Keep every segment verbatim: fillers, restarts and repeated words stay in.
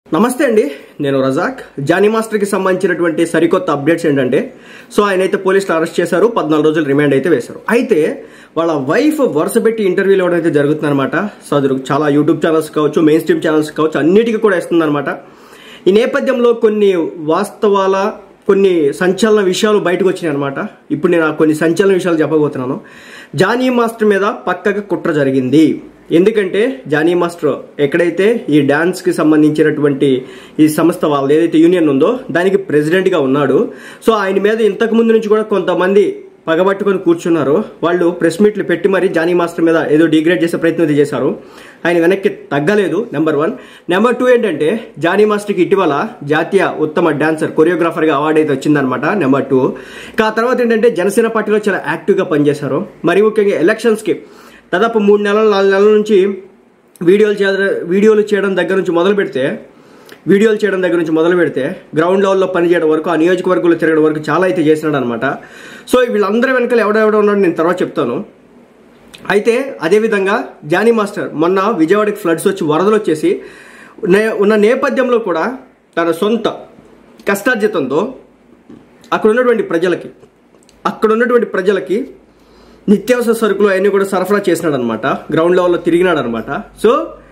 నమస్తే అండి, నేను రజాక్. జానీ మాస్టర్ కి సంబంధించినటువంటి సరికొత్త అప్డేట్స్ ఏంటంటే, సో ఆయన అయితే పోలీసులు అరెస్ట్ చేశారు, పద్నాలుగు రోజులు రిమాండ్ అయితే వేశారు. అయితే వాళ్ళ వైఫ్ వరుస పెట్టి ఇంటర్వ్యూలు ఇవ్వడం అయితే జరుగుతుంది అనమాట. సో అది చాలా యూట్యూబ్ ఛానల్స్ కావచ్చు, మెయిన్ స్ట్రీమ్ ఛానల్స్ కావచ్చు, అన్నిటికీ కూడా ఇస్తుంది అనమాట. ఈ నేపథ్యంలో కొన్ని వాస్తవాల కొన్ని సంచలన విషయాలు బయటకు వచ్చినాయి అనమాట. ఇప్పుడు నేను కొన్ని సంచలన విషయాలు చెప్పబోతున్నాను. జానీ మాస్టర్ మీద పక్కగా కుట్ర జరిగింది. ఎందుకంటే జానీ మాస్టర్ ఎక్కడైతే ఈ డాన్స్ కి సంబంధించినటువంటి ఈ సంస్థ వాళ్ళు ఏదైతే యూనియన్ ఉందో దానికి ప్రెసిడెంట్ గా ఉన్నాడు. సో ఆయన మీద ఇంతకు ముందు నుంచి కూడా కొంతమంది పగబట్టుకొని కూర్చున్నారు. వాళ్ళు ప్రెస్ మీట్లు పెట్టి మరి జానీ మాస్టర్ మీద ఏదో డిగ్రేడ్ చేసే ప్రయత్నం చేశారు. ఆయన వెనక్కి తగ్గలేదు, నెంబర్ వన్. నెంబర్ టూ ఏంటంటే, జానీ మాస్టర్కి ఇటీవల జాతీయ ఉత్తమ డాన్సర్ కొరియోగ్రాఫర్గా అవార్డు అయితే వచ్చిందనమాట, నెంబర్ టూ. ఇక ఆ తర్వాత ఏంటంటే, జనసేన పార్టీలో చాలా యాక్టివ్గా పనిచేశారు. మరి ముఖ్యంగా ఎలక్షన్స్కి దాదాపు మూడు నెలలు నాలుగు నెలల నుంచి వీడియోలు చేయడం వీడియోలు చేయడం దగ్గర నుంచి మొదలు పెడితే వీడియోలు చేయడం దగ్గర నుంచి మొదలు పెడితే గ్రౌండ్ లెవెల్లో పనిచేయడం వరకు, ఆ నియోజకవర్గంలో తిరగడం వరకు చాలా అయితే చేసినాడు అనమాట. సో వీళ్ళందరూ వెనకాల ఎవడెవడ ఉన్నాడు నేను తర్వాత చెప్తాను. అయితే అదేవిధంగా జానీ మాస్టర్ మొన్న విజయవాడకి ఫ్లడ్స్ వచ్చి వరదలు వచ్చేసి ఉన్న నేపథ్యంలో కూడా తన సొంత కష్టార్జితంతో అక్కడ ఉన్నటువంటి ప్రజలకి అక్కడ ఉన్నటువంటి ప్రజలకి నిత్యావసర సరుకులు అవన్నీ కూడా సరఫరా చేసినాడు అనమాట. గ్రౌండ్ లెవెల్లో తిరిగినాడు అనమాట. సో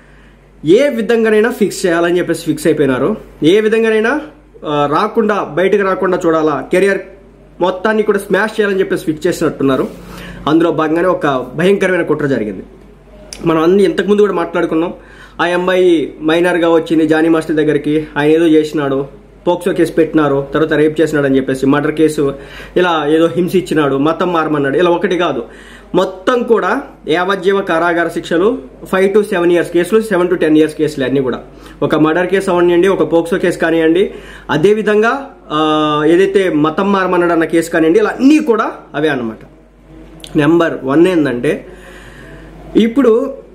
ఏ విధంగానైనా ఫిక్స్ చేయాలని చెప్పేసి ఫిక్స్ అయిపోయినారు. ఏ విధంగానైనా రాకుండా బయటకు రాకుండా చూడాలా, కెరియర్ మొత్తాన్ని కూడా స్మాష్ చేయాలని చెప్పేసి ఫిక్స్ చేసినట్టున్నారు. అందులో భాగంగానే ఒక భయంకరమైన కుట్ర జరిగింది. మనం అన్ని ఇంతకుముందు కూడా మాట్లాడుకున్నాం. ఆ అమ్మాయి మైనర్గా వచ్చింది జానీ మాస్టర్ దగ్గరికి, ఆయన ఏదో చేసినాడు, పోక్సో కేసు పెట్టినారు, తర్వాత రేప్ చేసినాడు అని చెప్పేసి మర్డర్ కేసు, ఇలా ఏదో హింస ఇచ్చినాడు, మతం మారమన్నాడు, ఇలా ఒకటి కాదు మొత్తం కూడా యావజ్జీవ కారాగార శిక్షలు, ఫైవ్ టు సెవెన్ ఇయర్స్ కేసులు, సెవెన్ టు టెన్ ఇయర్స్ కేసులు అన్ని కూడా. ఒక మర్డర్ కేసు అవనివ్వండి, ఒక పోక్సో కేసు కానివ్వండి, అదేవిధంగా ఏదైతే మతం మారమన్నాడు అన్న కేసు కానివ్వండి, ఇలా అన్నీ కూడా అవే అన్నమాట. నెంబర్ వన్ ఏంటంటే, ఇప్పుడు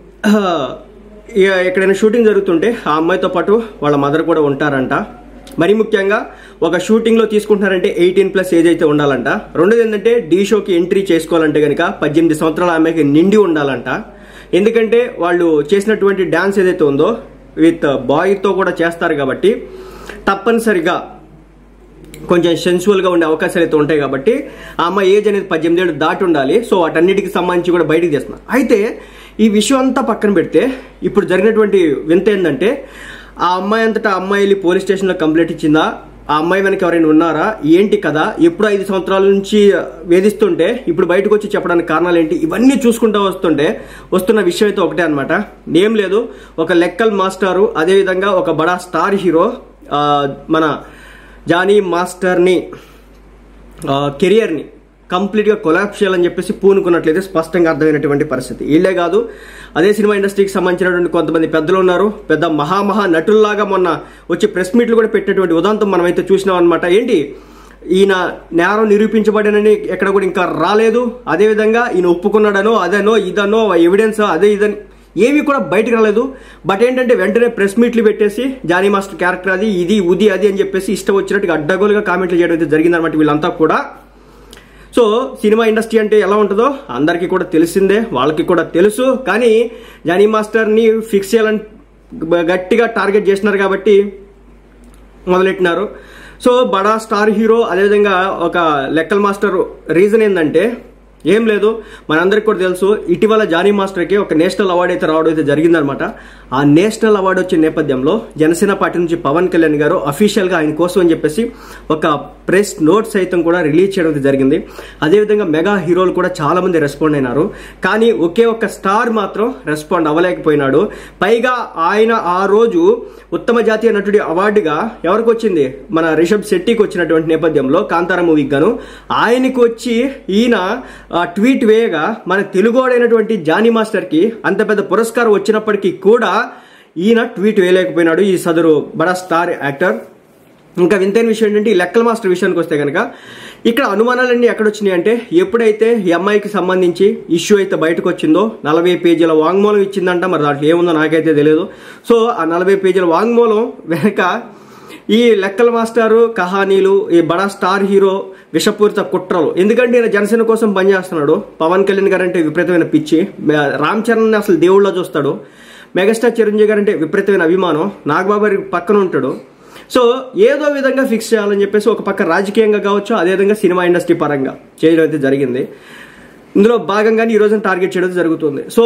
ఎక్కడైనా షూటింగ్ జరుగుతుంటే ఆ అమ్మాయితో పాటు వాళ్ళ మదర్ కూడా ఉంటారంట. మరి ముఖ్యంగా ఒక షూటింగ్లో తీసుకుంటున్నారంటే ఎయిటీన్ ప్లస్ ఏజ్ అయితే ఉండాలంట. రెండోది ఏంటంటే, డీ షోకి ఎంట్రీ చేసుకోవాలంటే కనుక పద్దెనిమిది సంవత్సరాల ఆమెకి నిండి ఉండాలంట. ఎందుకంటే వాళ్ళు చేసినటువంటి డాన్స్ ఏదైతే ఉందో విత్ బాయ్తో కూడా చేస్తారు కాబట్టి తప్పనిసరిగా కొంచెం సెన్సువల్గా ఉండే అవకాశాలు అయితే ఉంటాయి కాబట్టి ఆ అమ్మాయి ఏజ్ అనేది పద్దెనిమిది ఏళ్ళు దాటి ఉండాలి. సో వాటన్నిటికి సంబంధించి కూడా బయటకు చేస్తున్నారు. అయితే ఈ విషయం అంతా పక్కన పెడితే ఇప్పుడు జరిగినటువంటి వింత ఏంటంటే, ఆ అమ్మాయి అంతటా అమ్మాయి వెళ్ళి పోలీస్ స్టేషన్లో కంప్లైంట్ ఇచ్చిందా, ఆ అమ్మాయి వెనక ఎవరైనా ఉన్నారా, ఏంటి కదా, ఎప్పుడు ఐదు సంవత్సరాల నుంచి వేధిస్తుంటే ఇప్పుడు బయటకు వచ్చి చెప్పడానికి కారణాలు ఏంటి, ఇవన్నీ చూసుకుంటూ వస్తుంటే వస్తున్న విషయం అయితే ఒకటే అనమాట. ఏం లేదు, ఒక లెక్కల్ మాస్టారు, అదేవిధంగా ఒక బడా స్టార్ హీరో మన జానీ మాస్టర్ని కెరియర్ని కంప్లీట్గా కొలాప్స్ చేయాలని చెప్పేసి పూనుకున్నట్లయితే స్పష్టంగా అర్థమైనటువంటి పరిస్థితి. వీళ్ళే కాదు, అదే సినిమా ఇండస్ట్రీకి సంబంధించినటువంటి కొంతమంది పెద్దలు ఉన్నారు. పెద్ద మహామహా నటుల్లాగా మొన్న వచ్చి ప్రెస్ మీట్లు కూడా పెట్టినటువంటి ఉదాంతం మనమైతే చూసినాం అనమాట. ఏంటి, ఈయన నేరం నిరూపించబడినని ఎక్కడ కూడా ఇంకా రాలేదు. అదేవిధంగా ఈయన ఒప్పుకున్నాడనో అదనో ఇదనో ఎవిడెన్స్ అదే ఇదని ఏవి కూడా బయటకు రాలేదు. బట్ ఏంటంటే వెంటనే ప్రెస్ మీట్లు పెట్టేసి జానీ మాస్టర్ క్యారెక్టర్ అది ఇది ఉది అది అని చెప్పేసి ఇష్టం వచ్చినట్టుగా అడ్డగోలుగా కామెంట్లు చేయడం అయితే జరిగిందనమాట వీళ్ళంతా కూడా. సో సినిమా ఇండస్ట్రీ అంటే ఎలా ఉంటుందో అందరికీ కూడా తెలిసిందే, వాళ్ళకి కూడా తెలుసు. కానీ జానీ మాస్టర్ని ఫిక్స్ చేయాలని గట్టిగా టార్గెట్ చేసినారు కాబట్టి మొదలెట్టినారు. సో బడా స్టార్ హీరో, అదేవిధంగా ఒక లెక్కల్ మాస్టర్ రీజన్ ఏంటంటే ఏం లేదు, మనందరికి కూడా తెలుసు, ఇటీవల జానీ మాస్టర్కి ఒక నేషనల్ అవార్డు అయితే రావడం అయితే జరిగిందనమాట. ఆ నేషనల్ అవార్డు వచ్చిన నేపథ్యంలో జనసేన పార్టీ నుంచి పవన్ కళ్యాణ్ గారు అఫీషియల్గా ఆయన కోసం అని చెప్పేసి ఒక ప్రెస్ నోట్ సైతం కూడా రిలీజ్ చేయడం అయితే జరిగింది. అదేవిధంగా మెగా హీరోలు కూడా చాలా మంది రెస్పాండ్ అయినారు. కానీ ఒకే ఒక్క స్టార్ మాత్రం రెస్పాండ్ అవ్వలేకపోయినాడు. పైగా ఆయన ఆ రోజు ఉత్తమ జాతీయ నటుడి అవార్డుగా ఎవరికి వచ్చింది, మన రిషబ్ శెట్టికి వచ్చినటువంటి నేపథ్యంలో కాంతారా మూవీకి గాను ఆయనకు వచ్చి ఈయన ట్వీట్ వేయగా మన తెలుగోడైనటువంటి జానీ మాస్టర్కి అంత పెద్ద పురస్కారం వచ్చినప్పటికీ కూడా ఈయన ట్వీట్ వేయలేకపోయినాడు, ఈ సదరు బడా స్టార్ యాక్టర్. ఇంకా వింతైన విషయం ఏంటంటే, ఈ లెక్కల మాస్టర్ విషయానికి వస్తే కనుక ఇక్కడ అనుమానాలన్నీ ఎక్కడొచ్చినాయి అంటే, ఎప్పుడైతే ఈ అమ్మాయికి సంబంధించి ఇష్యూ అయితే బయటకు వచ్చిందో నలభై పేజీల వాంగ్మూలం ఇచ్చిందంట. మరి దాంట్లో ఏముందో నాకైతే తెలియదు. సో ఆ నలభై పేజీల వాంగ్మూలం వెనక ఈ లెక్కల మాస్టారు కహానీలు, ఈ బడా స్టార్ హీరో విషపూరిత కుట్రలు. ఎందుకంటే ఈయన జనసేన కోసం పనిచేస్తున్నాడు. పవన్ కళ్యాణ్ గారు అంటే విపరీతమైన పిచ్చి. రామ్ చరణ్ అసలు దేవుళ్ళ చూస్తాడు. మెగాస్టార్ చిరంజీవి గారు అంటే విపరీతమైన అభిమానం, నాగబాబు గారి పక్కన ఉంటాడు. సో ఏదో విధంగా ఫిక్స్ చేయాలని చెప్పేసి ఒక పక్క రాజకీయంగా కావచ్చు, అదేవిధంగా సినిమా ఇండస్ట్రీ పరంగా చేయడం అయితే జరిగింది. ఇందులో భాగంగానే ఈ రోజున టార్గెట్ చేయడం జరుగుతుంది. సో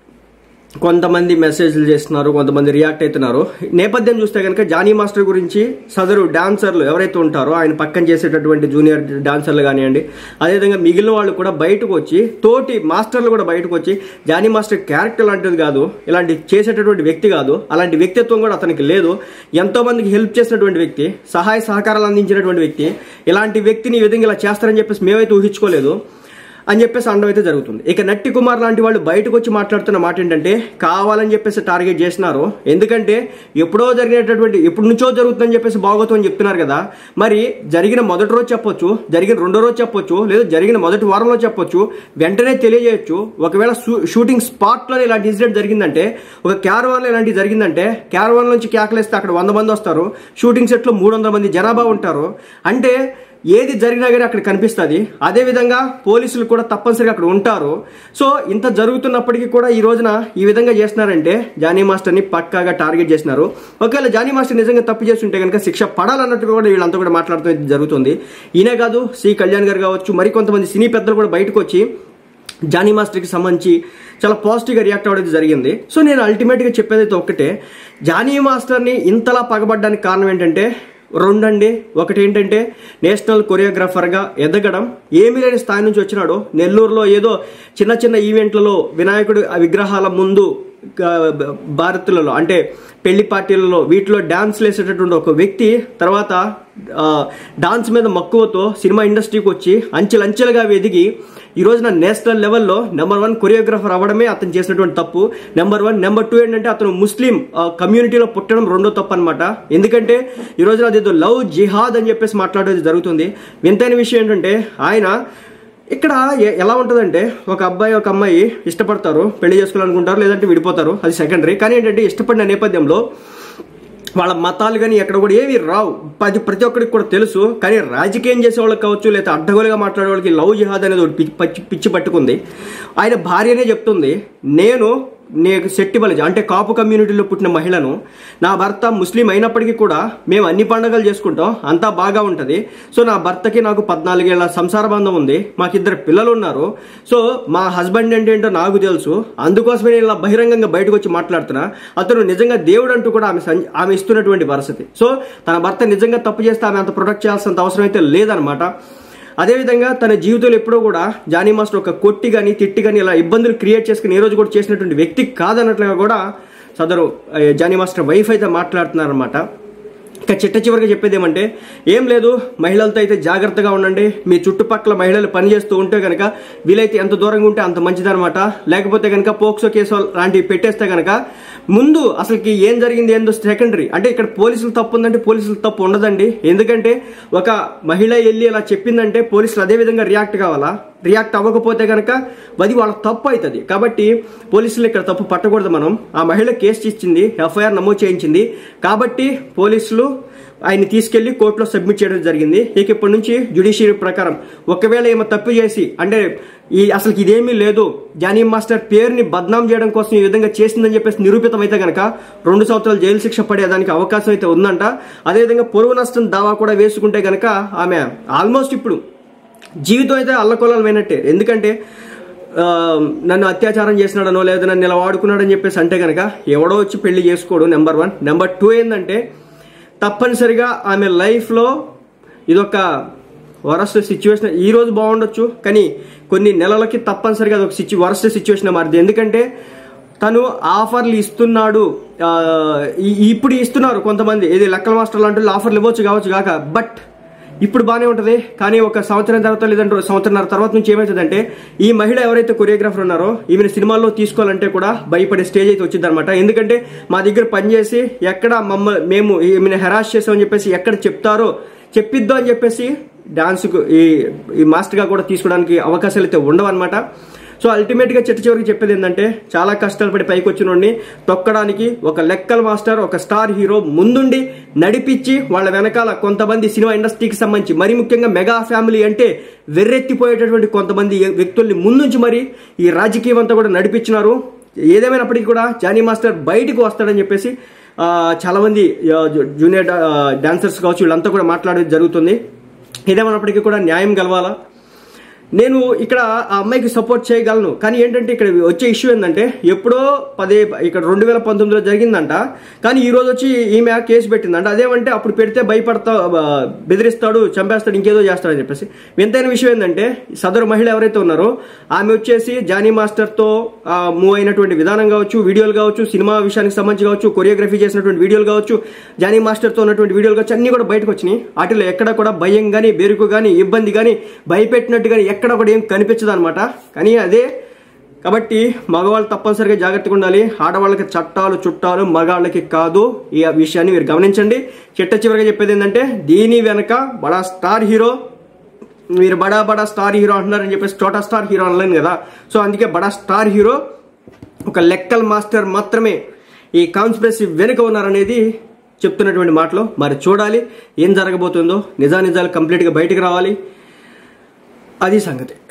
కొంతమంది మెసేజ్లు చేస్తున్నారు, కొంతమంది రియాక్ట్ అవుతున్నారు. నేపథ్యం చూస్తే కనుక జానీ మాస్టర్ గురించి సదరు డాన్సర్లు ఎవరైతే ఉంటారో ఆయన పక్కన చేసేటటువంటి జూనియర్ డాన్సర్లు కానివ్వండి, అదేవిధంగా మిగిలిన వాళ్ళు కూడా బయటకు వచ్చి, తోటి మాస్టర్లు కూడా బయటకు వచ్చి జానీ మాస్టర్ క్యారెక్టర్ లాంటిది కాదు, ఇలాంటి చేసేటటువంటి వ్యక్తి కాదు, అలాంటి వ్యక్తిత్వం కూడా అతనికి లేదు, ఎంతో మందికి హెల్ప్ చేసినటువంటి వ్యక్తి, సహాయ సహకారాలు అందించినటువంటి వ్యక్తి, ఇలాంటి వ్యక్తిని ఈ విధంగా ఇలా చేస్తారని చెప్పేసి మేమైతే ఊహించుకోలేదు అని చెప్పేసి అనడం అయితే జరుగుతుంది. ఇక నట్టి కుమార్ లాంటి వాళ్ళు బయటకు వచ్చి మాట్లాడుతున్న మాట ఏంటంటే కావాలని చెప్పేసి టార్గెట్ చేసినారు. ఎందుకంటే ఎప్పుడో జరిగినటువంటి ఎప్పటి నుంచో జరుగుతుందని చెప్పేసి బాగోతం అని చెప్తున్నారు కదా, మరి జరిగిన మొదటి రోజు చెప్పొచ్చు, జరిగిన రెండో రోజు చెప్పొచ్చు, లేదా జరిగిన మొదటి వారంలో చెప్పొచ్చు, వెంటనే తెలియజేయచ్చు. ఒకవేళ షూటింగ్ స్పాట్ లో ఇలాంటి ఇన్సిడెంట్ జరిగిందంటే, ఒక క్యారవాన్ లో ఇలాంటివి జరిగిందంటే, క్యారవాన్ నుంచి కేకలేస్తే అక్కడ వంద మంది వస్తారు, షూటింగ్ సెట్ లో మూడు వందల మంది జనాభా ఉంటారు. అంటే ఏది జరిగినా కానీ అక్కడ కనిపిస్తుంది. అదేవిధంగా పోలీసులు కూడా తప్పనిసరిగా అక్కడ ఉంటారు. సో ఇంత జరుగుతున్నప్పటికీ కూడా ఈ రోజున ఈ విధంగా చేస్తున్నారంటే జానీ మాస్టర్ని పక్కాగా టార్గెట్ చేసినారు. ఒకవేళ జానీ మాస్టర్ నిజంగా తప్పు చేస్తుంటే కనుక శిక్ష పడాలన్నట్టుగా కూడా వీళ్ళంతా కూడా మాట్లాడుతూ జరుగుతుంది. ఈయనే కాదు, సి కళ్యాణ్ గారు కావచ్చు, మరికొంతమంది సినీ పెద్దలు కూడా బయటకు వచ్చి జానీ మాస్టర్కి సంబంధించి చాలా పాజిటివ్గా రియాక్ట్ అవ్వడం జరిగింది. సో నేను అల్టిమేట్గా చెప్పేదైతే ఒక్కటే, జానీ మాస్టర్ని ఇంతలా పగబడ్డానికి కారణం ఏంటంటే రెండండి. ఒకటి ఏంటంటే నేషనల్ కొరియోగ్రాఫర్గా ఎదగడం, ఏమీ లేని స్థాయి నుంచి వచ్చినాడు. నెల్లూరులో ఏదో చిన్న చిన్న ఈవెంట్లలో వినాయకుడి విగ్రహాల ముందు భారతులలో అంటే పెళ్లి పార్టీలలో వీటిలో డాన్స్లు వేసేటటువంటి ఒక వ్యక్తి తర్వాత డాన్స్ మీద మక్కువతో సినిమా ఇండస్ట్రీకి వచ్చి అంచెలంచెలుగా ఎదిగి ఈ రోజున నేషనల్ లెవెల్లో నెంబర్ వన్ కొరియోగ్రాఫర్ అవ్వడమే అతను చేసినటువంటి తప్పు. నెంబర్ వన్ నెంబర్ టూ ఏంటంటే అతను ముస్లిం కమ్యూనిటీలో పుట్టడం రెండో తప్పు అనమాట. ఎందుకంటే ఈ రోజున అదేదో లవ్ జిహాద్ అని చెప్పేసి మాట్లాడేది జరుగుతుంది. వింతైన విషయం ఏంటంటే ఆయన ఇక్కడ ఎలా ఉంటుందంటే, ఒక అబ్బాయి ఒక అమ్మాయి ఇష్టపడతారు, పెళ్లి చేసుకోవాలనుకుంటారు, లేదంటే విడిపోతారు, అది సెకండరీ. కానీ ఏంటంటే ఇష్టపడిన నేపథ్యంలో వాళ్ళ మతాలు కానీ ఎక్కడ కూడా ఏవి రావు, అది ప్రతి ఒక్కరికి కూడా తెలుసు. కానీ రాజకీయం చేసే వాళ్ళకి కావచ్చు, లేదా అడ్డగోలుగా మాట్లాడే వాళ్ళకి లవ్ జిహాద్ అనేది ఒకటి పిచ్చి పిచ్చి పట్టుకుంది. ఆయన భార్యనే చెప్తుంది, నేను నేను శెట్టి బలిజ అంటే కాపు కమ్యూనిటీలో పుట్టిన మహిళను, నా భర్త ముస్లిం అయినప్పటికీ కూడా మేము అన్ని పండుగలు చేసుకుంటాం, అంతా బాగా ఉంటుంది. సో నా భర్తకి నాకు పద్నాలుగేళ్ల సంసార బంధం ఉంది, మాకిద్దరు పిల్లలు ఉన్నారు. సో మా హస్బెండ్ ఏంటంటో నాకు తెలుసు, అందుకోసమే నేను ఇలా బహిరంగంగా బయటకు వచ్చి మాట్లాడుతున్నా. అతను నిజంగా దేవుడు అంటూ కూడా ఆమె ఆమె ఇస్తున్నటువంటి పరిస్థితి. సో తన భర్త నిజంగా తప్పు చేస్తే ఆమె అంత ప్రొటెక్ట్ చేయాల్సినంత అవసరం అయితే లేదనమాట. అదేవిధంగా తన జీవితంలో ఎప్పుడూ కూడా జానీ మాస్టర్ ఒక కొట్టి కానీ తిట్టి కానీ ఇలా ఇబ్బందులు క్రియేట్ చేసుకుని ఏ రోజు కూడా చేసినటువంటి వ్యక్తి కాదన్నట్లుగా కూడా సదరు జానీ మాస్టర్ వైఫ్ అయితే మాట్లాడుతున్నారనమాట. ఇక చిట్ట చివరికి చెప్పేది ఏమంటే, ఏం లేదు, మహిళలతో అయితే జాగ్రత్తగా ఉండండి. మీ చుట్టుపక్కల మహిళలు పనిచేస్తూ ఉంటే కనుక వీలైతే ఎంత దూరంగా ఉంటే అంత మంచిదనమాట. లేకపోతే కనుక పోక్సో కేసు లాంటివి పెట్టేస్తే కనుక ముందు అసలుకి ఏం జరిగింది ఏందో సెకండరీ. అంటే ఇక్కడ పోలీసులు తప్పు ఉందంటే పోలీసులు తప్పు ఉండదండి. ఎందుకంటే ఒక మహిళ వెళ్ళి అలా చెప్పిందంటే పోలీసులు అదే విధంగా రియాక్ట్ కావాలా, రియాక్ట్ అవ్వకపోతే కనుక అది వాళ్ళ తప్పు అవుతుంది. కాబట్టి పోలీసులు ఇక్కడ తప్పు పట్టకూడదు. మనం ఆ మహిళ కేసు ఇచ్చింది, ఎఫ్ఐఆర్ నమోదు చేయించింది, కాబట్టి పోలీసులు ఆయన్ని తీసుకెళ్లి కోర్టులో సబ్మిట్ చేయడం జరిగింది. ఇక ఇప్పటి నుంచి జ్యుడిషియరీ ప్రకారం ఒకవేళ ఏమో తప్పు చేసి అంటే ఈ అసలు ఇదేమీ లేదు, జానీ మాస్టర్ పేరుని బద్నాం చేయడం కోసం ఈ విధంగా చేసిందని చెప్పేసి నిరూపితం అయితే కనుక రెండు సంవత్సరాలు జైలు శిక్ష పడేదానికి అవకాశం అయితే ఉందంట. అదేవిధంగా పొరుగు నష్టం దావా కూడా వేసుకుంటే కనుక ఆమె ఆల్మోస్ట్ ఇప్పుడు జీవితం అయితే అల్లకొల్లమైనట్టే. ఎందుకంటే నన్ను అత్యాచారం చేసినాడనో లేదా నన్ను ఇలా వాడుకున్నాడని చెప్పేసి అంటే కనుక ఎవడో వచ్చి పెళ్లి చేసుకోడు, నెంబర్ వన్. నెంబర్ టూ ఏంటంటే తప్పనిసరిగా ఆమె లైఫ్లో ఇదొక వరస్ట్ సిచ్యువేషన్. ఈ రోజు బాగుండొచ్చు, కానీ కొన్ని నెలలకి తప్పనిసరిగా అదొక సిచ్యు వరస్ట్ సిచ్యువేషన్ మారింది. ఎందుకంటే తను ఆఫర్లు ఇస్తున్నాడు, ఇప్పుడు ఇస్తున్నారు కొంతమంది, ఇది లెక్కల మాస్టర్ లాంటి ఆఫర్లు ఇవ్వచ్చు కావచ్చు కాక, బట్ ఇప్పుడు బాగానే ఉంటుంది. కానీ ఒక సంవత్సరం తర్వాత లేదంటే సంవత్సరంన్నర తర్వాత నుంచి ఏమవుతుందంటే ఈ మహిళ ఎవరైతే కొరియోగ్రాఫర్ ఉన్నారో ఈమెను సినిమాల్లో తీసుకోవాలంటే కూడా భయపడే స్టేజ్ అయితే వచ్చింది అనమాట. ఎందుకంటే మా దగ్గర పనిచేసి ఎక్కడ మమ్మల్ని మేము ఈమెను హెరాస్ చేసామని చెప్పేసి ఎక్కడ చెప్తారో చెప్పిద్దాం అని చెప్పేసి డాన్స్కు ఈ ఈ మాస్టర్గా కూడా తీసుకోవడానికి అవకాశాలు అయితే ఉండవు అనమాట. సో అల్టిమేట్ గా చిట్ట చివరికి చెప్పేది ఏంటంటే చాలా కష్టాలు పడి పైకి వచ్చినోడిని తొక్కడానికి ఒక లెక్కల మాస్టర్, ఒక స్టార్ హీరో ముందుండి నడిపించి వాళ్ళ వెనకాల కొంతమంది సినిమా ఇండస్ట్రీకి సంబంధించి మరి ముఖ్యంగా మెగా ఫ్యామిలీ అంటే వెర్రెత్తిపోయేటటువంటి కొంతమంది వ్యక్తుల్ని ముందుంచి మరి ఈ రాజకీయం అంతా కూడా నడిపించినారు. ఏదేమైనప్పటికీ కూడా జానీ మాస్టర్ బయటకు వస్తాడని చెప్పేసి చాలా మంది జూనియర్ డాన్సర్స్ కావచ్చు వీళ్ళంతా కూడా మాట్లాడేది జరుగుతుంది. ఏదేమైనప్పటికీ కూడా న్యాయం గెలవాలా. నేను ఇక్కడ ఆ అమ్మాయికి సపోర్ట్ చేయగలను, కానీ ఏంటంటే ఇక్కడ వచ్చే ఇష్యూ ఏంటంటే ఎప్పుడో పదే ఇక్కడ రెండు వేల పంతొమ్మిదిలో జరిగిందంట, కానీ ఈ రోజు వచ్చి ఈమె కేసు పెట్టిందంట. అదేమంటే అప్పుడు పెడితే భయపడతా బెదిరిస్తాడు, చంపేస్తాడు, ఇంకేదో చేస్తాడని చెప్పేసి. వింతైన విషయం ఏంటంటే సదరు మహిళ ఎవరైతే ఉన్నారో ఆమె వచ్చేసి జానీ మాస్టర్తో మూవ్ అయినటువంటి విధానం కావచ్చు, వీడియోలు కావచ్చు, సినిమా విషయానికి సంబంధించి కావచ్చు, కొరియోగ్రఫీ చేసినటువంటి వీడియోలు కావచ్చు, జానీ మాస్టర్తో ఉన్నటువంటి వీడియోలు కావచ్చు, అన్ని కూడా బయటకు వచ్చినాయి. వాటిలో ఎక్కడ కూడా భయం కానీ, బెరుకు కానీ, ఇబ్బంది కానీ, భయపెట్టినట్టు కానీ ఎక్కడ కూడా ఏం కనిపించదు అనమాట. కానీ అదే కాబట్టి మగవాళ్ళు తప్పనిసరిగా జాగ్రత్తగా ఉండాలి. ఆడవాళ్ళకి చట్టాలు చుట్టాలు, మగవాళ్ళకి కాదు. ఈ విషయాన్ని మీరు గమనించండి. చిట్ట చివరిగా చెప్పేది ఏంటంటే దీని వెనక బడా స్టార్ హీరో, మీరు బడా బడా స్టార్ హీరో అంటున్నారని చెప్పేసి చోటా స్టార్ హీరో అనలేను కదా. సో అందుకే బడా స్టార్ హీరో ఒక లెక్కల్ మాస్టర్ మాత్రమే ఈ కాన్స్పిరసీ వెనుక ఉన్నారనేది చెప్తున్నటువంటి మాటలు. మరి చూడాలి ఏం జరగబోతుందో. నిజానిజాలు కంప్లీట్గా బయటకు రావాలి. అది సంగతి.